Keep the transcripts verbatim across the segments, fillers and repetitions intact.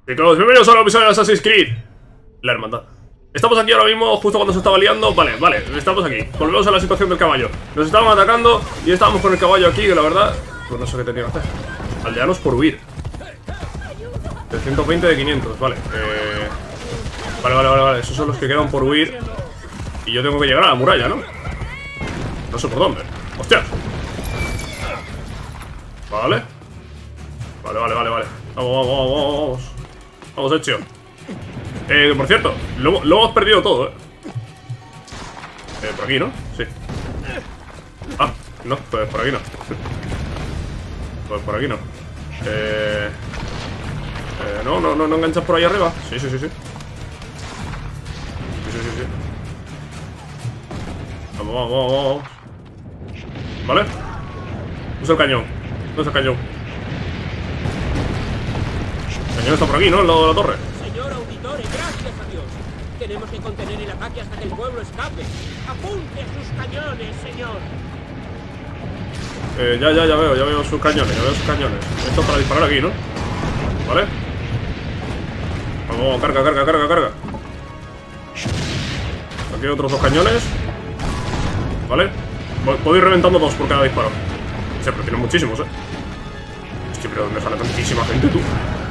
Chicos, bienvenidos a un episodio de Assassin's Creed La Hermandad. Estamos aquí ahora mismo, justo cuando se estaba liando. Vale, vale, estamos aquí. Volvemos a la situación del caballo. Nos estaban atacando y estábamos con el caballo aquí, que la verdad, pues no sé qué tenía que hacer. Aldeanos por huir. De ciento veinte de quinientos, vale. Eh... Vale, vale, vale, vale. Esos son los que quedan por huir. Y yo tengo que llegar a la muralla, ¿no? No sé por dónde. ¡Hostia! Vale. Vale, vale, vale, vale. Vamos, vamos, vamos, vamos. Vamos, hecho. Eh, por cierto, lo, lo hemos perdido todo, eh. eh. Por aquí, ¿no? Sí. Ah, no, pues por aquí no. Pues por aquí no. Eh... eh no, no, no, no enganchas por ahí arriba. Sí, sí, sí, sí. Sí, sí, sí, sí. Vamos, vamos, vamos, vamos. ¿Vale? Usa el cañón. ¿Dónde está el cañón? El cañón está por aquí, ¿no? Al lado de la torre. Señor auditore, gracias a Dios. Tenemos que contener el ataque hasta que el pueblo escape. Apunte a sus cañones, señor. Eh, ya, ya, ya veo, ya veo sus cañones, ya veo sus cañones. Esto es para disparar aquí, ¿no? ¿Vale? Vamos, carga, carga, carga, carga. Aquí hay otros dos cañones. ¿Vale? Puedo ir reventando dos por cada disparo. O sea, pero tienen muchísimos, ¿eh? Hostia, pero ¿dónde sale tantísima gente, tú?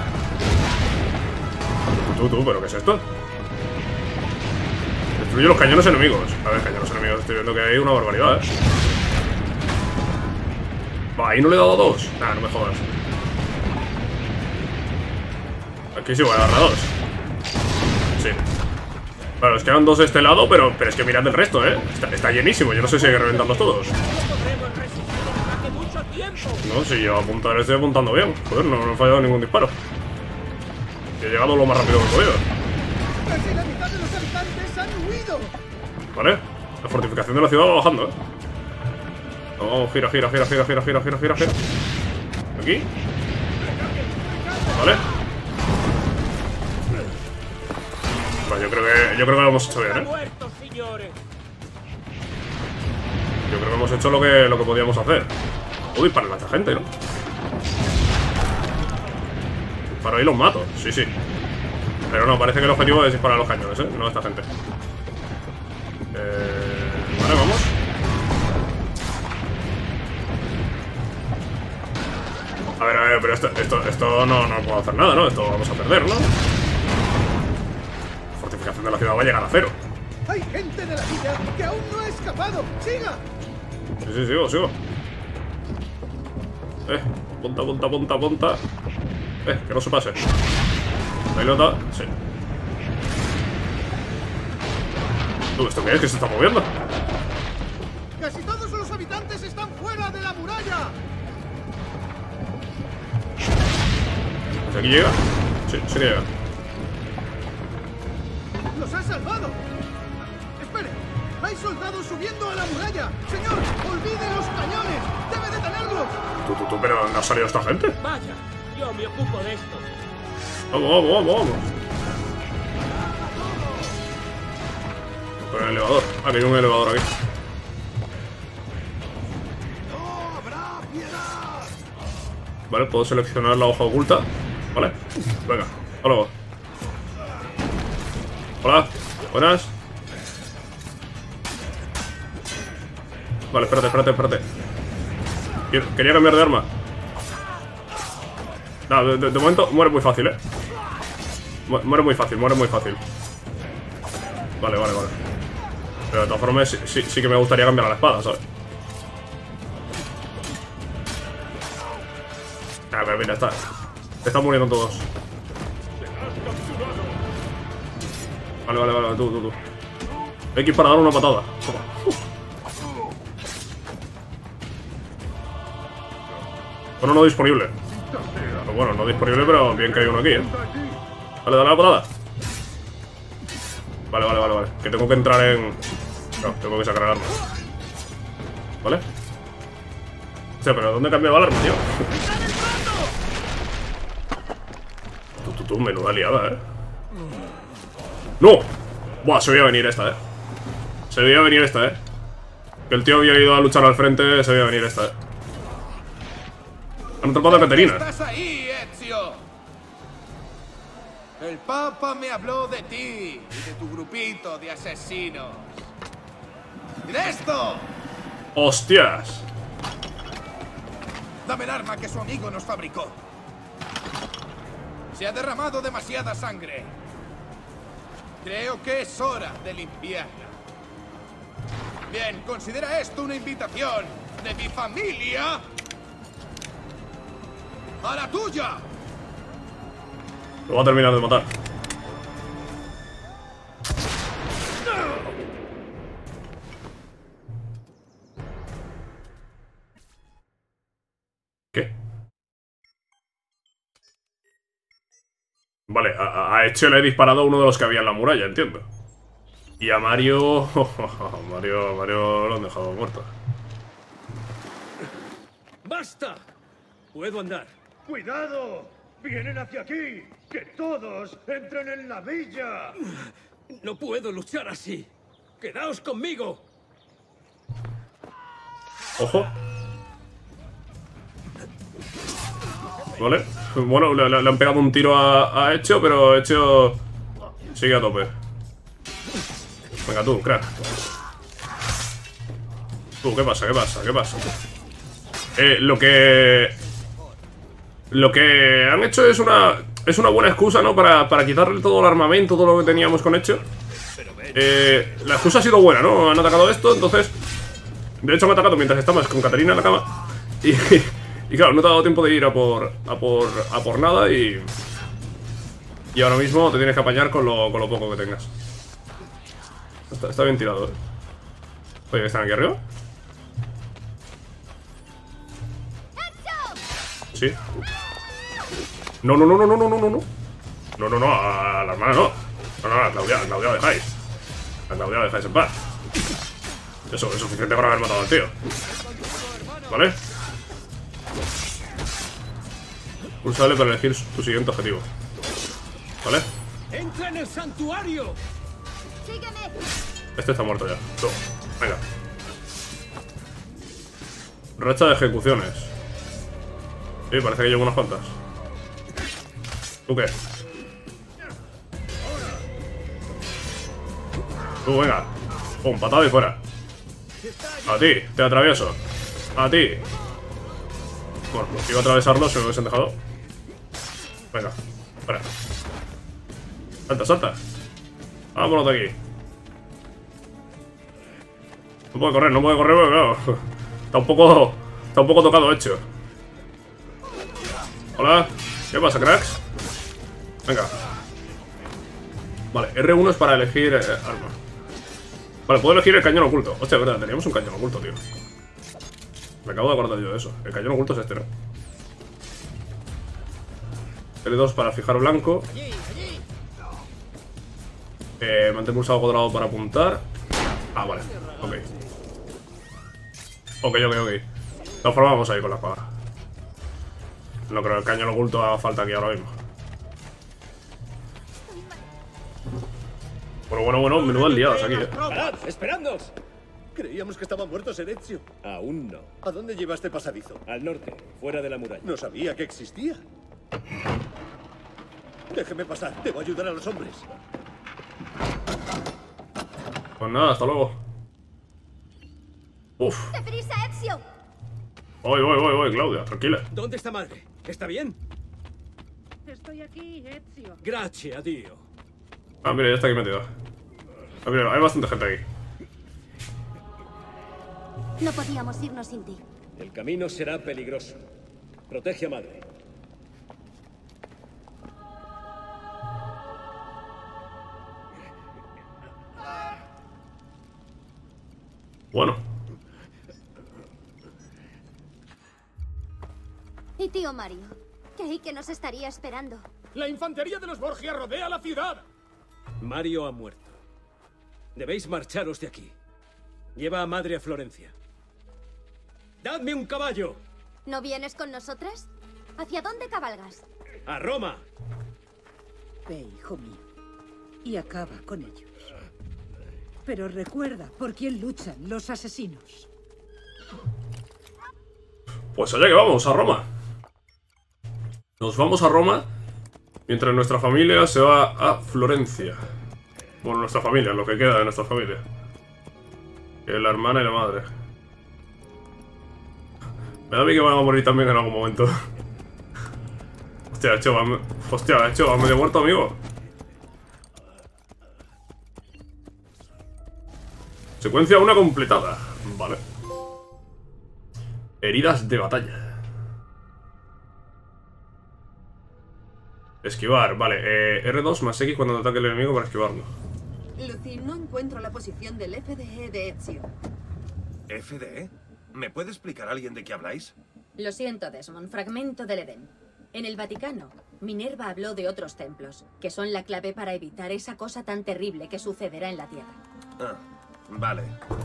Tú, tú, tú, ¿pero qué es esto? Destruye los cañones enemigos. A ver, cañones enemigos, estoy viendo que hay una barbaridad, ¿eh? Va, ahí no le he dado dos. Nah, no me jodas. Aquí sí voy a darle a dos. Sí. Bueno, nos quedan dos de este lado, pero, pero es que mirad el resto, ¿eh? Está, está llenísimo, yo no sé si hay que reventarlos todos. No, si yo apuntar estoy apuntando bien. Joder, no, no he fallado ningún disparo. Y he llegado lo más rápido que he podido. Casi la mitad de los habitantes han huido. Vale, la fortificación de la ciudad va bajando, ¿eh? Vamos, gira, gira, gira, gira, gira, gira, gira, gira, gira. Aquí. Vale. Bueno, yo creo que, yo creo que lo hemos hecho bien, ¿eh? Yo creo que hemos hecho lo que, lo que podíamos hacer. Uy, para esta gente, ¿no? Para ahí los mato, sí, sí. Pero no, parece que el objetivo es disparar a los cañones, ¿eh? No a esta gente. Eh... Vale, vamos. A ver, a ver, pero esto, esto, esto no, no puedo hacer nada, ¿no? Esto vamos a perder, ¿no? La fortificación de la ciudad va a llegar a cero. Hay gente de la villa que aún no ha escapado. ¡Siga! Sí, sí, sigo, sigo. Eh, punta, punta, punta, punta. Eh, que no se pase. ¿La pilota? Sí. ¿Tú, esto qué es? ¿Que se está moviendo? Casi todos los habitantes están fuera de la muralla. ¿Hasta aquí llega? Sí, sí que llega. ¡Los ha salvado! ¡Espere! ¡Hay soldados subiendo a la muralla! ¡Señor! ¡Olvide los cañones! ¡Debe detenerlos! ¿Tú, tú, tú, pero dónde ha salido esta gente? Vaya, yo me ocupo de esto. Vamos, vamos, vamos, vamos. Con el elevador. Ah, que hay un elevador aquí. Vale, puedo seleccionar la hoja oculta. Vale, venga, hasta luego. Hola, buenas. Vale, espérate, espérate, espérate. Quería cambiar de arma. No, de, de, de momento muere muy fácil, eh. Muere muy fácil, muere muy fácil. Vale, vale, vale. Pero de todas formas sí, sí, sí que me gustaría cambiar a la espada, ¿sabes? Ah, pero mira, está. Están muriendo todos. Vale, vale, vale, tú, tú, tú. X para dar una patada. Toma. Bueno, no disponible. Pero bueno, no disponible, pero bien que hay uno aquí, ¿eh? Vale, dale la patada. Vale, vale, vale, vale. Que tengo que entrar en... No, tengo que sacar el arma. ¿Vale? O sea, pero ¿dónde cambiaba el arma, tío? Tú, tú, tú, menuda liada, ¿eh? ¡No! Buah, se veía venir esta, ¿eh? Se veía venir esta, ¿eh? Que el tío había ido a luchar al frente, se veía venir esta, ¿eh? Han atrapado a Caterina. ¿Estás ahí, Ezio? El Papa me habló de ti y de tu grupito de asesinos. ¡Mira esto! ¡Hostias! Dame el arma que su amigo nos fabricó. Se ha derramado demasiada sangre. Creo que es hora de limpiarla. Bien, considera esto una invitación de mi familia a la tuya. Lo voy a terminar de matar. ¿Qué? Vale, a, a Ezio le he disparado a uno de los que había en la muralla, entiendo. Y a Mario... Mario, Mario lo han dejado muerto. ¡Basta! Puedo andar. ¡Cuidado! ¡Vienen hacia aquí! ¡Que todos entren en la villa! No puedo luchar así. ¡Quedaos conmigo! Ojo. Vale. Bueno, le, le- le han pegado un tiro a, a Ezio, pero Ezio sigue a tope. Venga tú, crack. Tú, ¿qué pasa? ¿Qué pasa? ¿Qué pasa? Eh, lo que... Lo que han hecho es una... Es una buena excusa, ¿no? Para, para quitarle todo el armamento, todo lo que teníamos con Ezio. Eh, la excusa ha sido buena, ¿no? Han atacado esto, entonces... De hecho han atacado mientras estabas con Caterina en la cama. Y, y claro, no te ha dado tiempo de ir a por, a por, a por nada y... Y ahora mismo te tienes que apañar con lo, con lo poco que tengas. Está, está bien tirado, ¿eh? Oye, ¿están aquí arriba? Sí. No, no, no, no, no, no, no, no. No, no, no, a la hermana no. No, no, a Claudia, a Claudia dejáis. A Claudia dejáis en paz. Eso es suficiente para haber matado al tío. ¿Vale? Pulsa L para elegir tu siguiente objetivo. ¿Vale? ¡Entra en el santuario! ¡Sígueme! Este está muerto ya. Tú, venga. Racha de ejecuciones. Sí, parece que llevo unas cuantas. ¿Tú qué? Tú, venga. Pum, patada y fuera. A ti, te atravieso. A ti. Bueno, iba a atravesarlo si me hubiesen dejado. Venga, fuera. Salta, salta. Vámonos de aquí. No puede correr, no puede correr, pero claro. Está un poco... Está un poco tocado hecho. Hola. ¿Qué pasa, cracks? Venga. Vale, R uno es para elegir eh, arma. Vale, puedo elegir el cañón oculto. Hostia, es verdad, teníamos un cañón oculto, tío. Me acabo de acordar yo de eso. El cañón oculto es este, ¿no? L dos para fijar blanco. Eh, mantén pulsado cuadrado para apuntar. Ah, vale. Ok. Ok, ok, ok. De todas formas, vamos a ir con la espada. No creo que el cañón oculto haga falta aquí ahora mismo. Bueno, bueno, bueno, menudas liadas aquí, eh. ¡Parad! ¡Esperadnos! Creíamos que estaban muertos en Ezio. Aún no. ¿A dónde lleva este pasadizo? Al norte, fuera de la muralla. No sabía que existía. Déjeme pasar. Debo ayudar a los hombres. Pues nada, hasta luego. Uf. ¡Deprisa, Ezio! Voy, voy, voy, voy, Claudia, tranquila. ¿Dónde está madre? ¿Está bien? Estoy aquí, Ezio. Gracias, Dio. Ah, mira, ya está aquí metido. Ah, mira, hay bastante gente aquí. No podíamos irnos sin ti. El camino será peligroso. Protege a madre. Bueno. ¿Y tío Mario? Creí que nos estaría esperando. ¡La infantería de los Borgia rodea la ciudad! Mario ha muerto. Debéis marcharos de aquí. Lleva a madre a Florencia. ¡Dadme un caballo! ¿No vienes con nosotras? ¿Hacia dónde cabalgas? ¡A Roma! Ve, hijo mío, y acaba con ellos. Pero recuerda por quién luchan los asesinos. Pues allá que vamos, a Roma. Nos vamos a Roma. Mientras nuestra familia se va a Florencia. Bueno, nuestra familia, lo que queda de nuestra familia. Que es la hermana y la madre. Me da a mí que van a morir también en algún momento. Hostia, hecho, va, hostia, hecho, va medio muerto, amigo. Secuencia una completada. Vale. Heridas de batalla. Esquivar, vale. Eh, R dos más X cuando ataque el enemigo para esquivarlo. Lucy, no encuentro la posición del F D E de Ezio. ¿F D E? ¿Me puede explicar alguien de qué habláis? Lo siento, Desmond. Fragmento del Edén. En el Vaticano, Minerva habló de otros templos, que son la clave para evitar esa cosa tan terrible que sucederá en la Tierra. Ah, vale.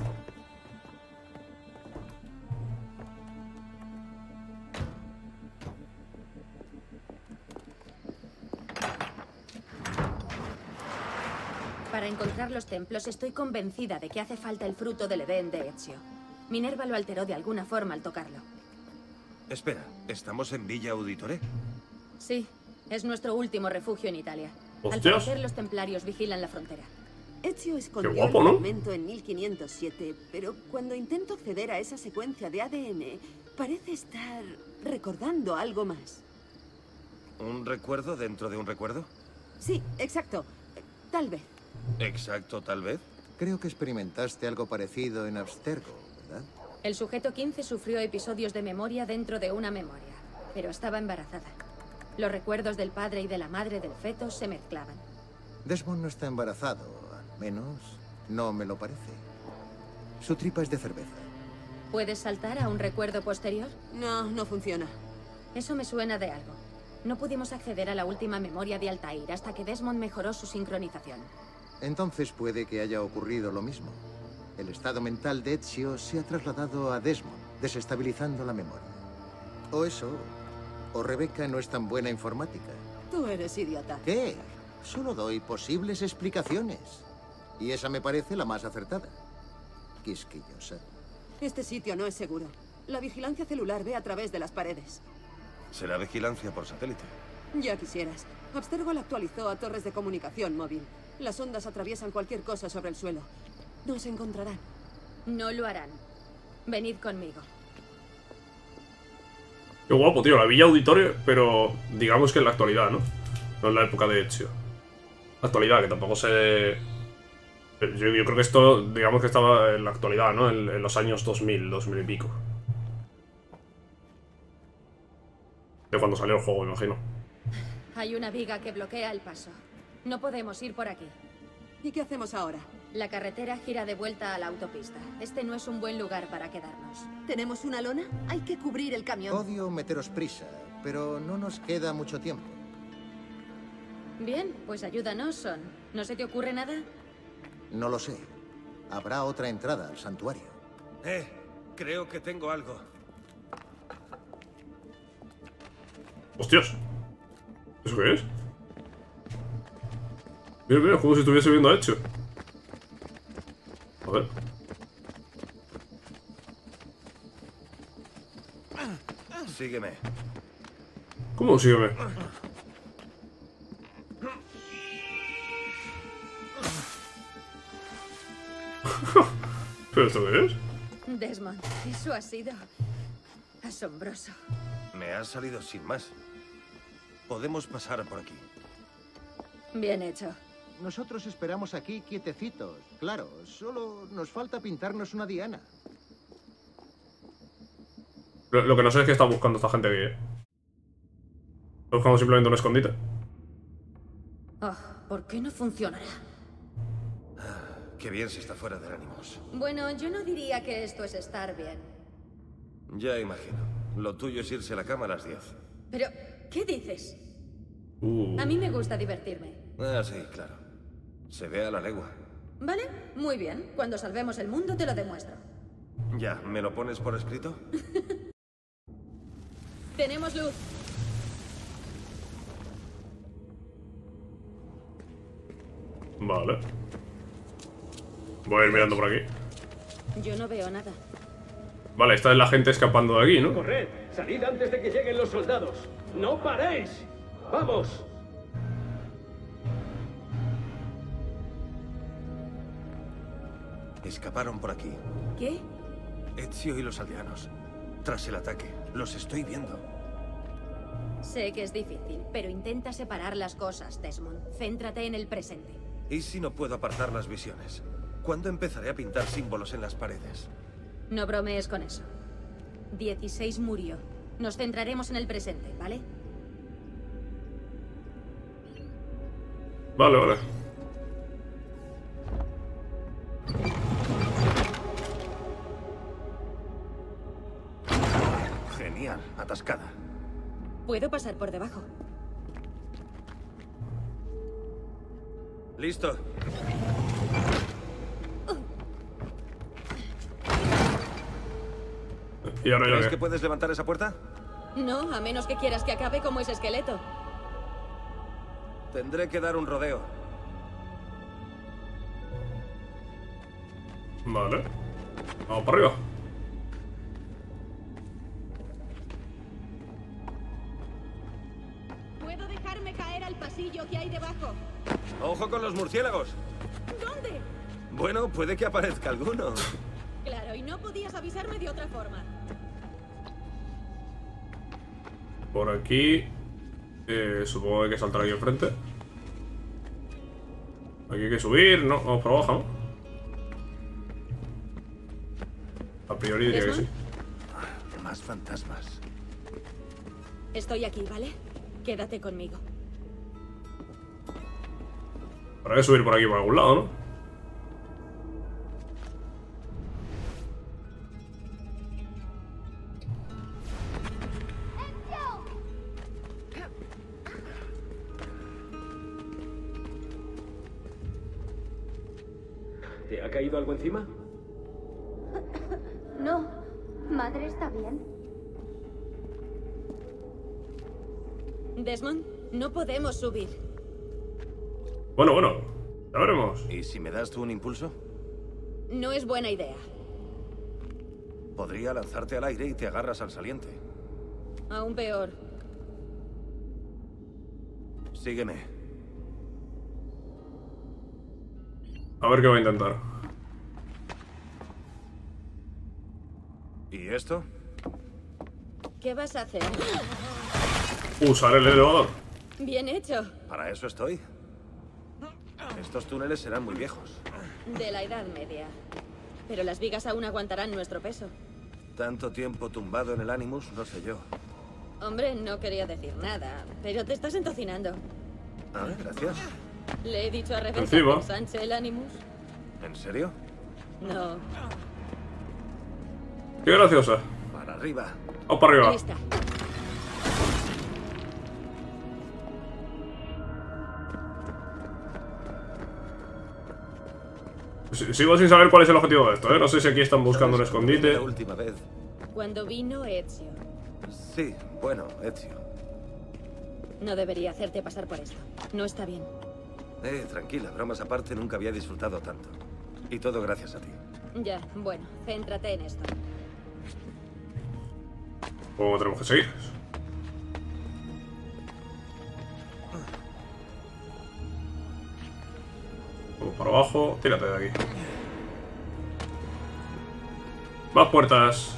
Para encontrar los templos, estoy convencida de que hace falta el fruto del Edén de Ezio. Minerva lo alteró de alguna forma al tocarlo. Espera, ¿estamos en Villa Auditore? Sí, es nuestro último refugio en Italia. Hostias. Al parecer, los templarios vigilan la frontera. Ezio escondió Qué guapo, el ¿no? fragmento en mil quinientos siete, pero cuando intento acceder a esa secuencia de A D N, parece estar recordando algo más. ¿Un recuerdo dentro de un recuerdo? Sí, exacto. Tal vez. Exacto, tal vez. Creo que experimentaste algo parecido en Abstergo, ¿verdad? El sujeto quince sufrió episodios de memoria dentro de una memoria, pero estaba embarazada. Los recuerdos del padre y de la madre del feto se mezclaban. Desmond no está embarazado, al menos no me lo parece. Su tripa es de cerveza. ¿Puedes saltar a un recuerdo posterior? No, no funciona. Eso me suena de algo. No pudimos acceder a la última memoria de Altair hasta que Desmond mejoró su sincronización. Entonces puede que haya ocurrido lo mismo. El estado mental de Ezio se ha trasladado a Desmond, desestabilizando la memoria. O eso, o Rebecca no es tan buena informática. Tú eres idiota. ¿Qué? Solo doy posibles explicaciones. Y esa me parece la más acertada. Quisquillosa. Este sitio no es seguro. La vigilancia celular ve a través de las paredes. Será vigilancia por satélite. Ya quisieras. Abstergo la actualizó a torres de comunicación móvil. Las ondas atraviesan cualquier cosa sobre el suelo. Nos encontrarán. No lo harán. Venid conmigo. Qué guapo, tío. La Villa Auditore, pero digamos que en la actualidad, ¿no? No en la época de Ezio. Actualidad, que tampoco sé... Yo, yo creo que esto, digamos que estaba en la actualidad, ¿no? En, en los años dos mil, dos mil y pico. De cuando salió el juego, imagino. Hay una viga que bloquea el paso. No podemos ir por aquí. ¿Y qué hacemos ahora? La carretera gira de vuelta a la autopista. Este no es un buen lugar para quedarnos. ¿Tenemos una lona? Hay que cubrir el camión. Odio meteros prisa, pero no nos queda mucho tiempo. Bien, pues ayúdanos, Son. ¿No se te ocurre nada? No lo sé. Habrá otra entrada al santuario. Eh, creo que tengo algo. Hostias. ¿Eso qué es? Mira, mira, como si estuviese viendo a Ezio. A ver. Sígueme. ¿Cómo sígueme? ¿Pero esto qué es? Desmond, eso ha sido asombroso. Me ha salido sin más. Podemos pasar por aquí. Bien hecho. Nosotros esperamos aquí quietecitos. Claro, solo nos falta pintarnos una diana. Lo, lo que no sé es qué está buscando esta gente aquí, ¿eh? Está buscando simplemente un escondite. Oh, ¿por qué no funcionará? Qué bien se está fuera de ánimos. Bueno, yo no diría que esto es estar bien. Ya imagino. Lo tuyo es irse a la cama a las diez. Pero, ¿qué dices? Uh. A mí me gusta divertirme. Ah, sí, claro. Se ve a la legua. ¿Vale? Muy bien. Cuando salvemos el mundo te lo demuestro. Ya, ¿me lo pones por escrito? Tenemos luz. Vale. Voy a ir mirando por aquí. Yo no veo nada. Vale, esta es la gente escapando de aquí, ¿no? ¡Corred! ¡Salid antes de que lleguen los soldados! ¡No paréis! ¡Vamos! escaparon por aquí. ¿Qué? Ezio y los aldeanos. Tras el ataque, los estoy viendo. Sé que es difícil, pero intenta separar las cosas, Desmond. Céntrate en el presente. ¿Y si no puedo apartar las visiones? ¿Cuándo empezaré a pintar símbolos en las paredes? No bromees con eso. dieciséis murió. Nos centraremos en el presente, ¿vale? Vale, vale. Genial, atascada. Puedo pasar por debajo. Listo. Y ahora ¿Crees ya que puedes levantar esa puerta? No, a menos que quieras que acabe como ese esqueleto. Tendré que dar un rodeo. Vale. Vamos para arriba. ¿Puedo dejarme caer al pasillo que hay debajo? ¡Ojo con los murciélagos! ¿Dónde? Bueno, puede que aparezca alguno. Claro, y no podías avisarme de otra forma. Por aquí. Eh, supongo que hay que saltar aquí enfrente. Aquí hay que subir, ¿no? Vamos por abajo, ¿no? A priori diría que sí. Más fantasmas. Estoy aquí, ¿vale? Quédate conmigo. Habrá que subir por aquí por algún lado, ¿no? ¿Te ha caído algo encima? No, madre está bien. Desmond, no podemos subir. Bueno, bueno, ya veremos. ¿Y si me das tú un impulso? No es buena idea. Podría lanzarte al aire y te agarras al saliente. Aún peor. Sígueme. A ver qué va a intentar. ¿Y esto? ¿Qué vas a hacer? Usar el elevador. Bien hecho. Para eso estoy. Estos túneles serán muy viejos. De la Edad Media. Pero las vigas aún aguantarán nuestro peso. Tanto tiempo tumbado en el Animus, no sé yo. Hombre, no quería decir nada, pero te estás entocinando. Ah, gracias. Le he dicho a Rebeca Encima. que ensanche el Animus. ¿En serio? No. Qué graciosa. Para arriba. Vamos para arriba. Lista. S- Sigo sin saber cuál es el objetivo de esto, ¿eh? No sé si aquí están buscando un ¿Sabes cómo fue escondite. La última vez. Cuando vino Ezio. Sí, bueno, Ezio. No debería hacerte pasar por esto. No está bien. Eh, tranquila, bromas aparte, nunca había disfrutado tanto. Y todo gracias a ti. Ya, bueno, céntrate en esto. ¿Cómo tenemos que seguir? Vamos para abajo. Tírate de aquí. Más puertas.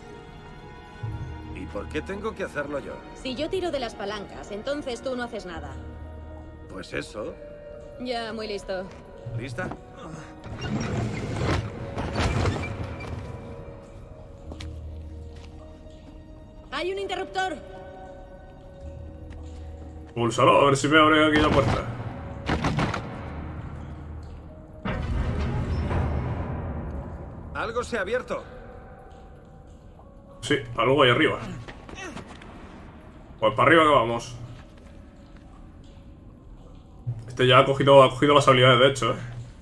¿Y por qué tengo que hacerlo yo? Si yo tiro de las palancas, entonces tú no haces nada. Pues eso. Ya, muy listo. ¿Lista? ¡Hay un interruptor! Púlsalo, a ver si me abre aquí la puerta. Algo se ha abierto. Sí, algo ahí arriba. Pues para arriba que vamos. Este ya ha cogido, ha cogido las habilidades, de hecho, ¿eh?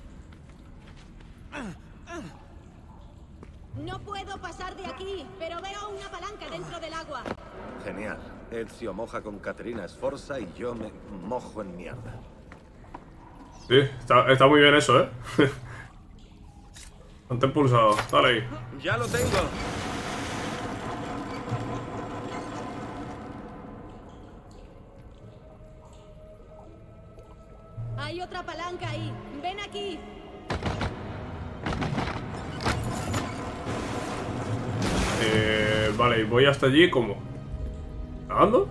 No puedo pasar de aquí, pero veo una palanca dentro del agua. Genial. Ezio moja con Caterina Sforza y yo me mojo en mierda. Sí, está, está muy bien eso, ¿eh? Mantén pulsado, dale ahí. ¡Ya lo tengo! Hay otra palanca ahí. Ven aquí. Eh, vale, voy hasta allí, ¿cómo? ¿Nadando?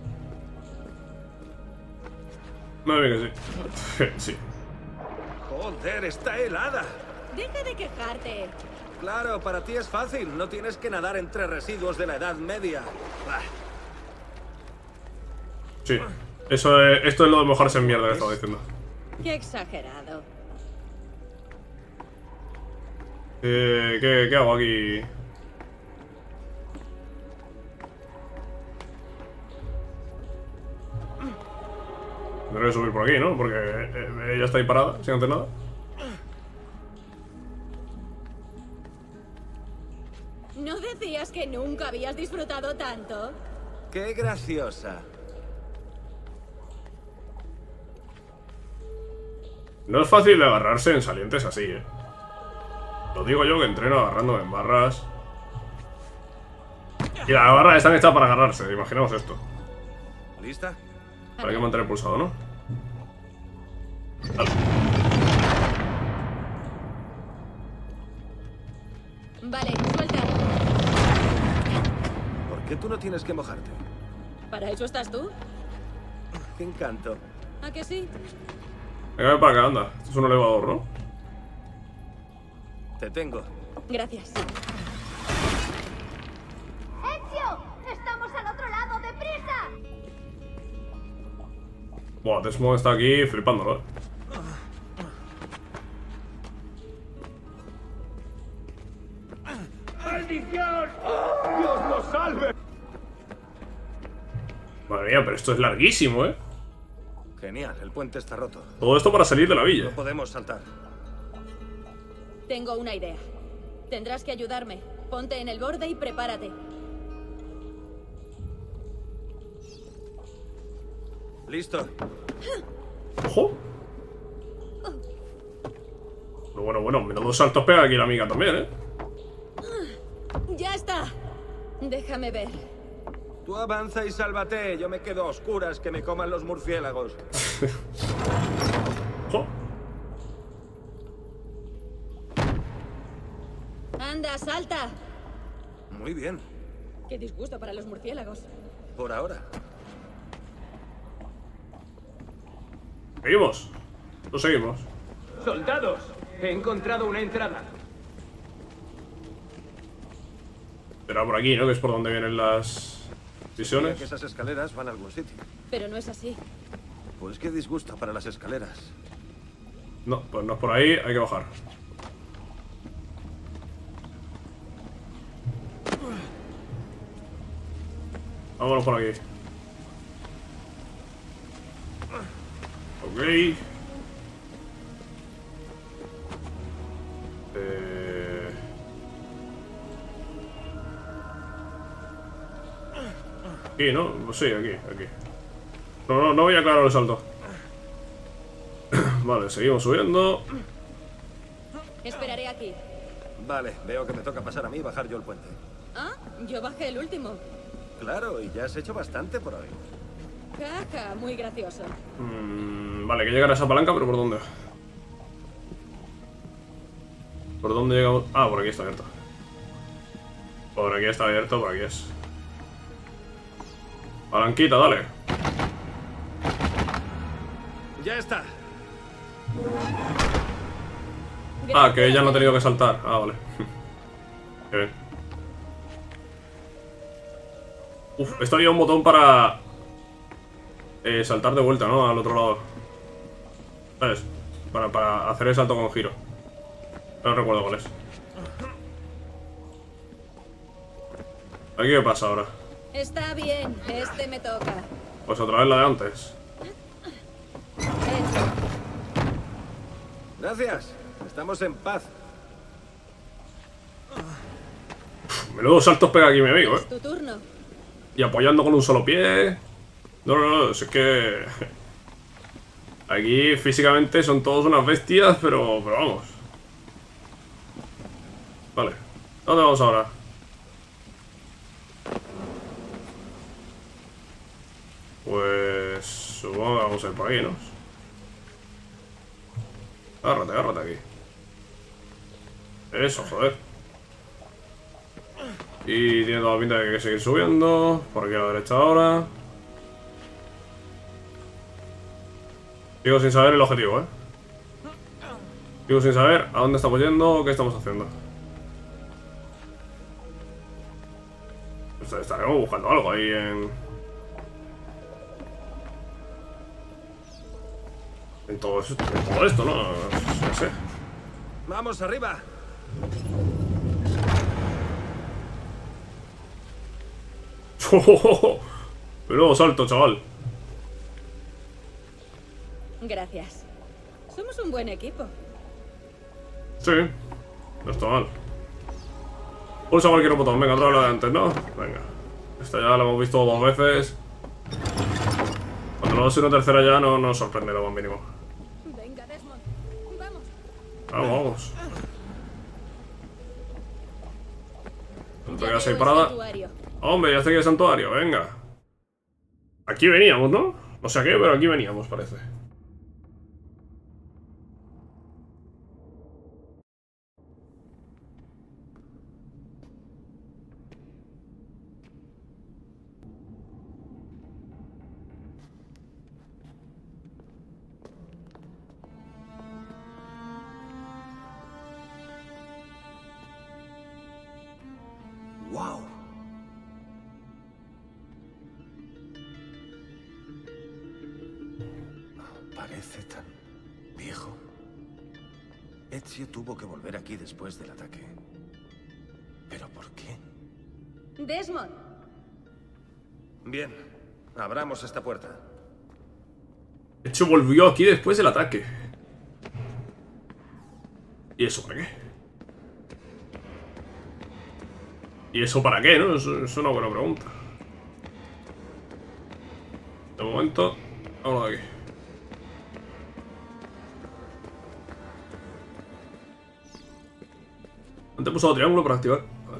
No, bien que sí. Sí. Joder, está helada. Deja de quejarte. Claro, para ti es fácil. No tienes que nadar entre residuos de la Edad Media. Bah. Sí. Eso es, esto es lo de mojarse en mierda que estaba diciendo. Qué exagerado. Eh, ¿qué, ¿Qué hago aquí? Tendré que subir por aquí, ¿no? Porque eh, ella está ahí parada, sin hacer nada. ¿No decías que nunca habías disfrutado tanto? ¡Qué graciosa! No es fácil de agarrarse en salientes así, ¿eh? Lo digo yo que entreno agarrándome en barras. Y las barras están hechas para agarrarse, imaginaos esto. ¿Lista? Hay que mantener pulsado, ¿no? Vale. Vale, suelta. ¿Por qué tú no tienes que mojarte? ¿Para eso estás tú? ¡Qué encanto! ¿A que sí? Venga, para acá, anda. Esto es un elevador, ¿no? Te tengo. Gracias. ¡Ezio! ¡Estamos al otro lado! ¡Deprisa! Buah, Desmond está aquí flipándolo, ¿eh? ¡Maldición! ¡Dios lo salve! Madre mía, pero esto es larguísimo, ¿eh? Genial, el puente está roto. Todo esto para salir de la villa. No podemos saltar. Tengo una idea. Tendrás que ayudarme. Ponte en el borde y prepárate. Listo. ¡Ojo! Bueno, bueno, bueno, menudos saltos pega aquí la amiga también, ¿eh? ¡Ya está! Déjame ver. Tú avanza y sálvate. Yo me quedo a oscuras, que me coman los murciélagos. ¡Ojo! ¡Anda, salta! Muy bien. Qué disgusto para los murciélagos. Por ahora. Seguimos. Lo seguimos. ¡Soldados! He encontrado una entrada. Será por aquí, ¿no? Que es por donde vienen las visiones. Mira que esas escaleras van a algún sitio. Pero no es así. Pues qué disgusto para las escaleras. No, pues no es por ahí, hay que bajar. Vámonos por aquí. Ok. Eh... Aquí, ¿no? Pues sí, aquí, aquí. No, no, no voy a claro el salto. Vale, seguimos subiendo. Esperaré aquí. Vale, veo que me toca pasar a mí y bajar yo el puente. ¿Ah? Yo bajé el último. Claro, y ya has hecho bastante por hoy. Jaja, muy gracioso. Mm, vale, que llegar a esa palanca, pero ¿por dónde? ¿Por dónde llegamos? Ah, por aquí está abierto. Por aquí está abierto, por aquí es. Palanquita, dale. Ya está. Ah, que ella no ha tenido que saltar. Ah, vale. Qué bien. Uf, esto había un botón para eh, saltar de vuelta, ¿no? Al otro lado. ¿Sabes? Para, para hacer el salto con giro. No recuerdo cuál es. ¿Aquí qué pasa ahora? Está bien, este me toca. Pues otra vez la de antes. Hecho. Gracias. Estamos en paz. Menudo saltos pega aquí mi amigo, Es ¿eh? tu turno. Y apoyando con un solo pie. No, no, no, es que... Aquí físicamente son todos unas bestias, pero, pero vamos. Vale. ¿Dónde vamos ahora? Pues... Supongo que vamos a ir por ahí, ¿no? Agárrate, agárrate aquí. Eso, joder. Y tiene toda la pinta de que hay que seguir subiendo. Por aquí a la derecha ahora. Sigo sin saber el objetivo, ¿eh? Sigo sin saber a dónde estamos yendo o qué estamos haciendo. Estaremos buscando algo ahí en... En todo, eso, en todo esto, ¿no? No sé. ¡Vamos arriba! Pero salto, chaval. Gracias. Somos un buen equipo. Sí, no está mal. Pulsa cualquier botón, venga, otra vez la de antes, ¿no? Venga. Esta ya la hemos visto dos veces. Cuando no sea una tercera ya no nos sorprende lo más mínimo. Venga, Desmond. Vamos. Vamos, vamos. No te quedas ahí parada. Hombre, ya está aquí el santuario, venga. Aquí veníamos, ¿no? No sé a qué, pero aquí veníamos, parece. ¡Wow! Parece tan viejo. Ezio tuvo que volver aquí después del ataque. ¿Pero por qué? Desmond. Bien, abramos esta puerta. De hecho, volvió aquí después del ataque. ¿Y eso para qué? ¿Y eso para qué, no? Es, es una buena pregunta. De momento, vámonos de aquí. Antes he pulsado triángulo para activar. ¿Vale?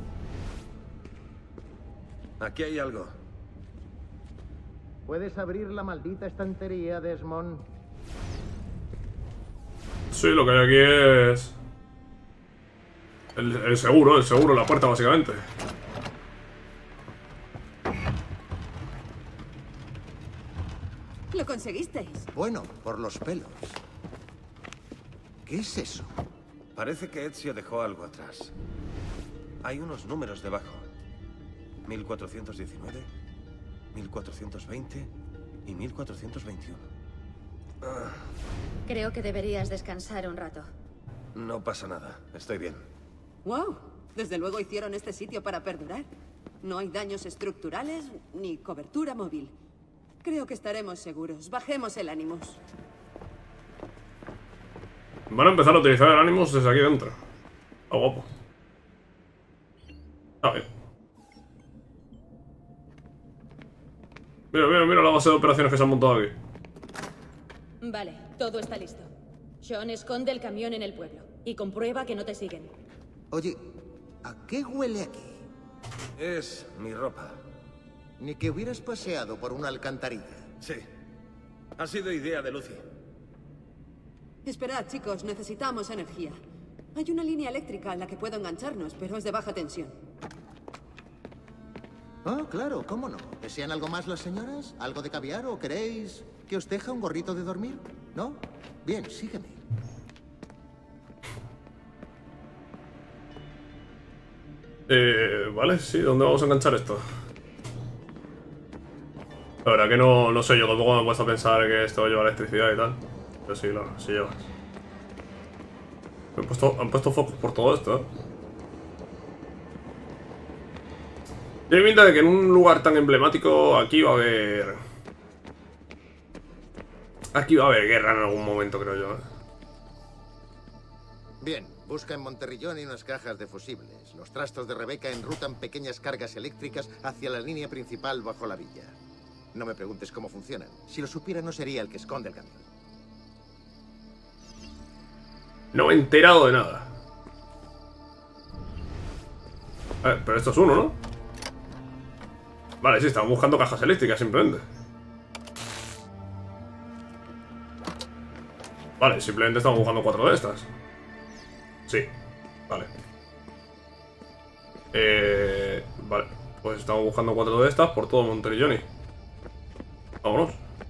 Aquí hay algo. ¿Puedes abrir la maldita estantería, Desmond? Sí, lo que hay aquí es... El, el seguro, el seguro, la puerta básicamente. ¿Lo conseguisteis? Bueno, por los pelos. ¿Qué es eso? Parece que Ezio dejó algo atrás. Hay unos números debajo. mil cuatrocientos diecinueve, mil cuatrocientos veinte y mil cuatrocientos veintiuno. Ah. Creo que deberías descansar un rato. No pasa nada, estoy bien. ¡Wow! Desde luego hicieron este sitio para perdurar. No hay daños estructurales ni cobertura móvil. Creo que estaremos seguros. Bajemos el Animus. Van a empezar a utilizar el Animus desde aquí dentro. Ah, guapo. Está bien. Mira, mira, mira la base de operaciones que se han montado aquí. Vale, todo está listo. Sean esconde el camión en el pueblo y comprueba que no te siguen. Oye, ¿a qué huele aquí? Es mi ropa. Ni que hubieras paseado por una alcantarilla. Sí. Ha sido idea de Lucy. Esperad, chicos, necesitamos energía. Hay una línea eléctrica a la que puedo engancharnos, pero es de baja tensión. Oh, claro, ¿cómo no? ¿Desean algo más las señoras? ¿Algo de caviar o queréis que os teja un gorrito de dormir? ¿No? Bien, sígueme. Eh, vale, sí, ¿dónde vamos a enganchar esto? La verdad que no, no sé, yo tampoco me he puesto a pensar que esto lleva electricidad y tal. Pero sí, claro, sí lleva. Han puesto, han puesto focos por todo esto, ¿eh? Tiene pinta de que en un lugar tan emblemático aquí va a haber... Aquí va a haber guerra en algún momento, creo yo, ¿eh? Bien, busca en Monterrillón y unas cajas de fusibles. Los trastos de Rebeca enrutan pequeñas cargas eléctricas hacia la línea principal bajo la villa. No me preguntes cómo funcionan. Si lo supiera no sería el que esconde el camión. No me he enterado de nada. A ver, pero esto es uno, ¿no? Vale, sí, estamos buscando cajas eléctricas simplemente. Vale, simplemente estamos buscando cuatro de estas. Sí, vale. Eh, vale, pues estamos buscando cuatro de estas por todo Monterilloni. Vámonos.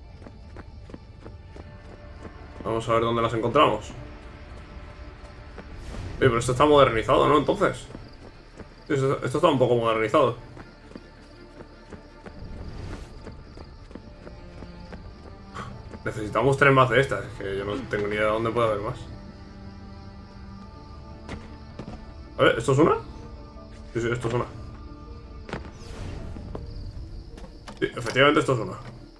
Vamos a ver dónde las encontramos. Oye, pero esto está modernizado, ¿no? Entonces Esto, esto está un poco modernizado. Necesitamos tres más de estas, que yo no tengo ni idea de dónde puede haber más. A ver, ¿esto es una? Sí, sí, esto es una. Sí, efectivamente esto es una.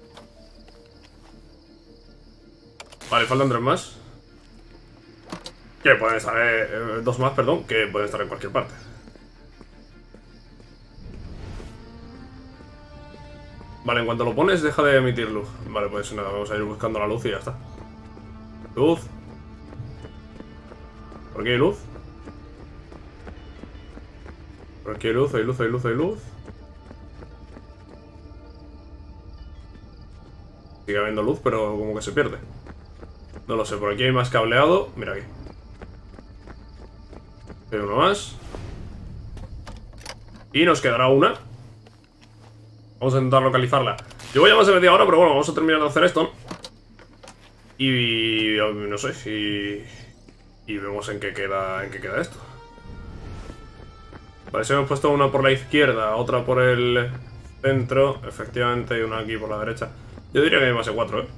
Vale, faltan tres más. Que pueden estar, eh, dos más, perdón, que pueden estar en cualquier parte. Vale, en cuanto lo pones deja de emitir luz. Vale, pues nada, vamos a ir buscando la luz y ya está. Luz. ¿Por aquí hay luz? Por aquí hay luz, hay luz, hay luz, hay luz. Sigue habiendo luz, pero como que se pierde. No lo sé, por aquí hay más cableado. Mira aquí. Hay uno más. Y nos quedará una. Vamos a intentar localizarla. Yo voy a más de media hora, pero bueno, vamos a terminar de hacer esto. Y no sé si... Y vemos en qué queda, en qué queda esto. Vale, si hemos puesto una por la izquierda, otra por el centro. Efectivamente hay una aquí por la derecha. Yo diría que hay más de cuatro, ¿eh?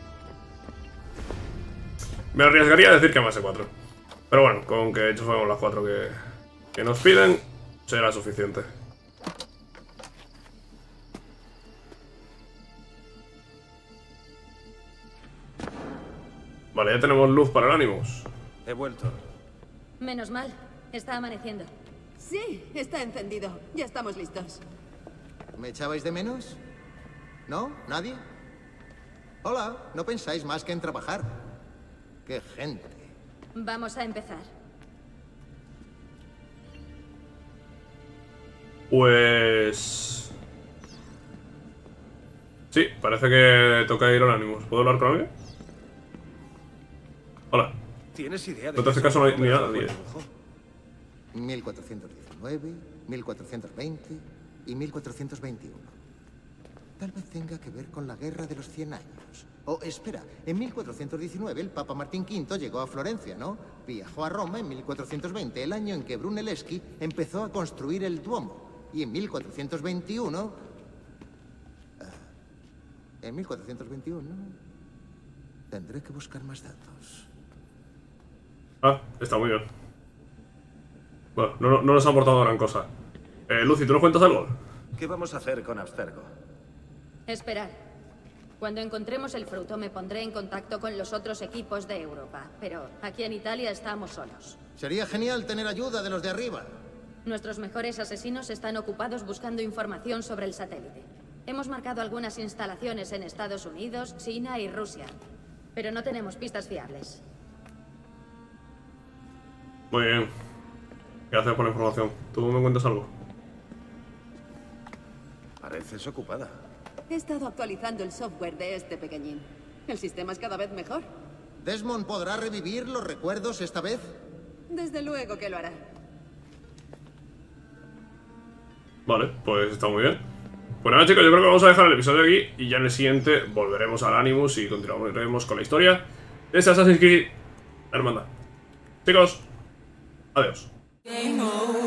Me arriesgaría a decir que más de cuatro. Pero bueno, con que hechos fuéramos las cuatro que, que nos piden, será suficiente. Vale, ya tenemos luz para el Animus. He vuelto. Menos mal, está amaneciendo. Sí, está encendido. Ya estamos listos. ¿Me echabais de menos? ¿No? ¿Nadie? Hola, ¿no pensáis más que en trabajar? ¡Qué gente! Vamos a empezar. Pues... Sí, parece que toca ir al Animus. ¿Puedo hablar con alguien? Hola. ¿Tienes idea de no te hace caso ni nada, tío. mil cuatrocientos diecinueve, mil cuatrocientos veinte y mil cuatrocientos veintiuno. Tal vez tenga que ver con la Guerra de los Cien Años. Oh, espera, en mil cuatrocientos diecinueve el Papa Martín quinto llegó a Florencia, ¿no? Viajó a Roma en mil cuatrocientos veinte, el año en que Brunelleschi empezó a construir el Duomo. Y en mil cuatrocientos veintiuno... Uh, en mil cuatrocientos veintiuno... Tendré que buscar más datos. Ah, está muy bien. Bueno, no, no nos ha aportado gran cosa. Eh, Lucy, ¿tú nos cuentas algo? ¿Qué vamos a hacer con Abstergo? Esperad. Cuando encontremos el fruto me pondré en contacto con los otros equipos de Europa. Pero aquí en Italia estamos solos. Sería genial tener ayuda de los de arriba. Nuestros mejores asesinos están ocupados buscando información sobre el satélite. Hemos marcado algunas instalaciones en Estados Unidos, China y Rusia. Pero no tenemos pistas fiables. Muy bien. Gracias por la información. ¿Tú me cuentas algo? Pareces ocupada. He estado actualizando el software de este pequeñín. El sistema es cada vez mejor. ¿Desmond podrá revivir los recuerdos esta vez? Desde luego que lo hará. Vale, pues está muy bien. Pues nada, chicos, yo creo que vamos a dejar el episodio aquí y ya en el siguiente volveremos al Animus y continuaremos con la historia de Assassin's Creed Hermandad. Chicos, adiós.